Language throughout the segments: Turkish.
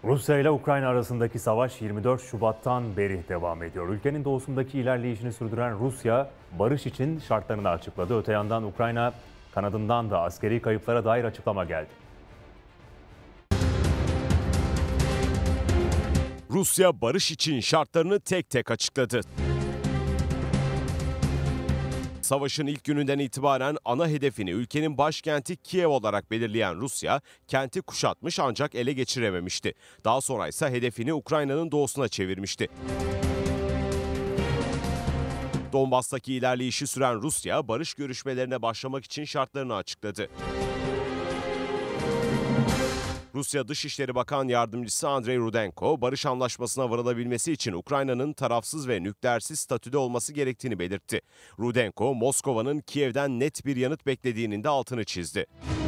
Rusya ile Ukrayna arasındaki savaş 24 Şubat'tan beri devam ediyor. Ülkenin doğusundaki ilerleyişini sürdüren Rusya, barış için şartlarını açıkladı. Öte yandan Ukrayna kanadından da askeri kayıplara dair açıklama geldi. Rusya barış için şartlarını tek tek açıkladı. Savaşın ilk gününden itibaren ana hedefini ülkenin başkenti Kiev olarak belirleyen Rusya, kenti kuşatmış ancak ele geçirememişti. Daha sonra ise hedefini Ukrayna'nın doğusuna çevirmişti. Donbas'taki ilerleyişi süren Rusya, barış görüşmelerine başlamak için şartlarını açıkladı. Rusya Dışişleri Bakan Yardımcısı Andrei Rudenko, barış anlaşmasına varılabilmesi için Ukrayna'nın tarafsız ve nükleersiz statüde olması gerektiğini belirtti. Rudenko, Moskova'nın Kiev'den net bir yanıt beklediğinin de altını çizdi.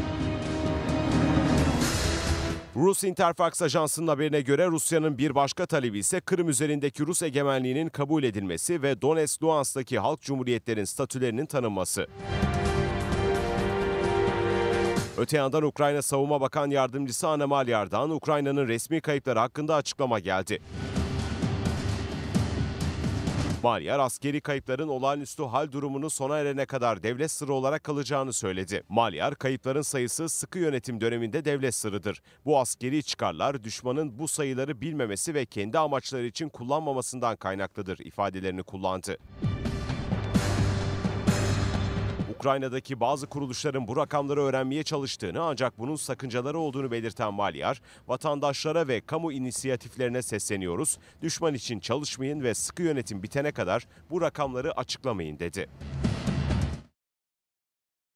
Rus Interfax Ajansı'nın haberine göre Rusya'nın bir başka talebi ise Kırım üzerindeki Rus egemenliğinin kabul edilmesi ve Donetsk-Luhansk'taki halk cumhuriyetlerin statülerinin tanınması. Öte yandan Ukrayna Savunma Bakan Yardımcısı Anna Malyar'dan Ukrayna'nın resmi kayıpları hakkında açıklama geldi. Malyar, askeri kayıpların olağanüstü hal durumunu sona erene kadar devlet sırrı olarak kalacağını söyledi. Malyar, kayıpların sayısı sıkı yönetim döneminde devlet sırrıdır. Bu askeri çıkarlar düşmanın bu sayıları bilmemesi ve kendi amaçları için kullanmamasından kaynaklıdır ifadelerini kullandı. Ukrayna'daki bazı kuruluşların bu rakamları öğrenmeye çalıştığını ancak bunun sakıncaları olduğunu belirten Malyar, vatandaşlara ve kamu inisiyatiflerine sesleniyoruz, düşman için çalışmayın ve sıkı yönetim bitene kadar bu rakamları açıklamayın dedi.